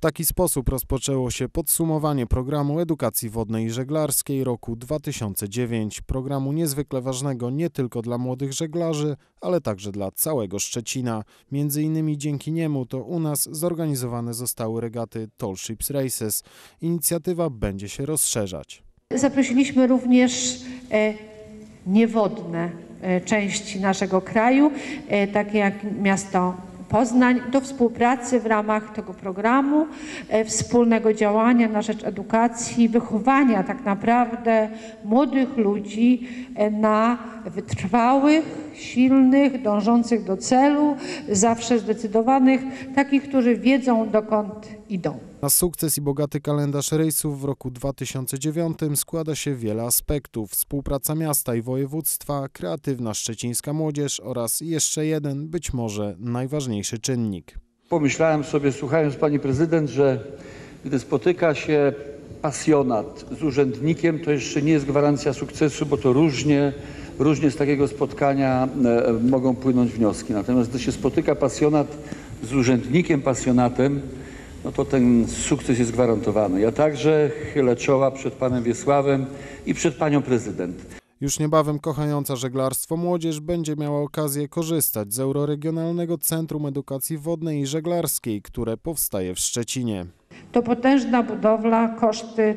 taki sposób rozpoczęło się podsumowanie programu edukacji wodnej i żeglarskiej roku 2009. Programu niezwykle ważnego nie tylko dla młodych żeglarzy, ale także dla całego Szczecina. Między innymi dzięki niemu to u nas zorganizowane zostały regaty Tall Ships Races. Inicjatywa będzie się rozszerzać. Zaprosiliśmy również niewodne części naszego kraju, takie jak miasto Poznań, do współpracy w ramach tego programu, wspólnego działania na rzecz edukacji, wychowania tak naprawdę młodych ludzi na wytrwałych, silnych, dążących do celu, zawsze zdecydowanych, takich, którzy wiedzą, dokąd idą. Na sukces i bogaty kalendarz rejsów w roku 2009 składa się wiele aspektów. Współpraca miasta i województwa, kreatywna szczecińska młodzież oraz jeszcze jeden, być może najważniejszy czynnik. Pomyślałem sobie, słuchając pani prezydent, że gdy spotyka się pasjonat z urzędnikiem, to jeszcze nie jest gwarancja sukcesu, bo to różnie z takiego spotkania mogą płynąć wnioski. Natomiast gdy się spotyka pasjonat z urzędnikiem, pasjonatem, no to ten sukces jest gwarantowany. Ja także chylę czoła przed panem Wiesławem i przed panią prezydent. Już niebawem kochająca żeglarstwo młodzież będzie miała okazję korzystać z Euroregionalnego Centrum Edukacji Wodnej i Żeglarskiej, które powstaje w Szczecinie. To potężna budowla, koszty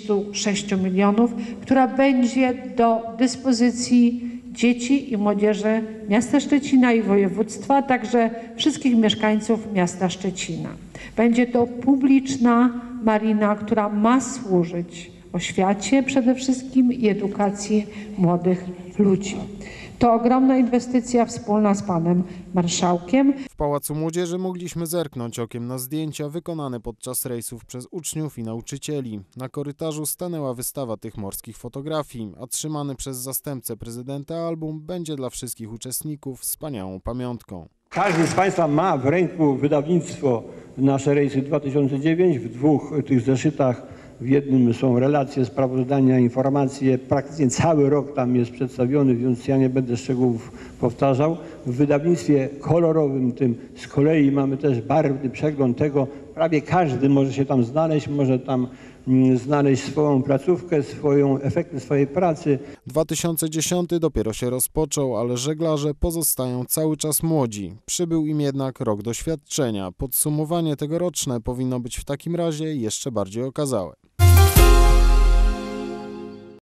36 milionów, która będzie do dyspozycji dzieci i młodzieży miasta Szczecina i województwa, a także wszystkich mieszkańców miasta Szczecina. Będzie to publiczna marina, która ma służyć oświacie przede wszystkim i edukacji młodych ludzi. To ogromna inwestycja wspólna z panem marszałkiem. W Pałacu Młodzieży mogliśmy zerknąć okiem na zdjęcia wykonane podczas rejsów przez uczniów i nauczycieli. Na korytarzu stanęła wystawa tych morskich fotografii, a trzymany przez zastępcę prezydenta album będzie dla wszystkich uczestników wspaniałą pamiątką. Każdy z państwa ma w ręku wydawnictwo Nasze Rejsy 2009. W dwóch tych zeszytach, w jednym są relacje, sprawozdania, informacje. Praktycznie cały rok tam jest przedstawiony, więc ja nie będę szczegółów powtarzał. W wydawnictwie kolorowym tym z kolei mamy też barwny przegląd tego. Prawie każdy może się tam znaleźć, może tam znaleźć swoją placówkę, efekty swojej pracy. 2010 dopiero się rozpoczął, ale żeglarze pozostają cały czas młodzi. Przybył im jednak rok doświadczenia. Podsumowanie tegoroczne powinno być w takim razie jeszcze bardziej okazałe.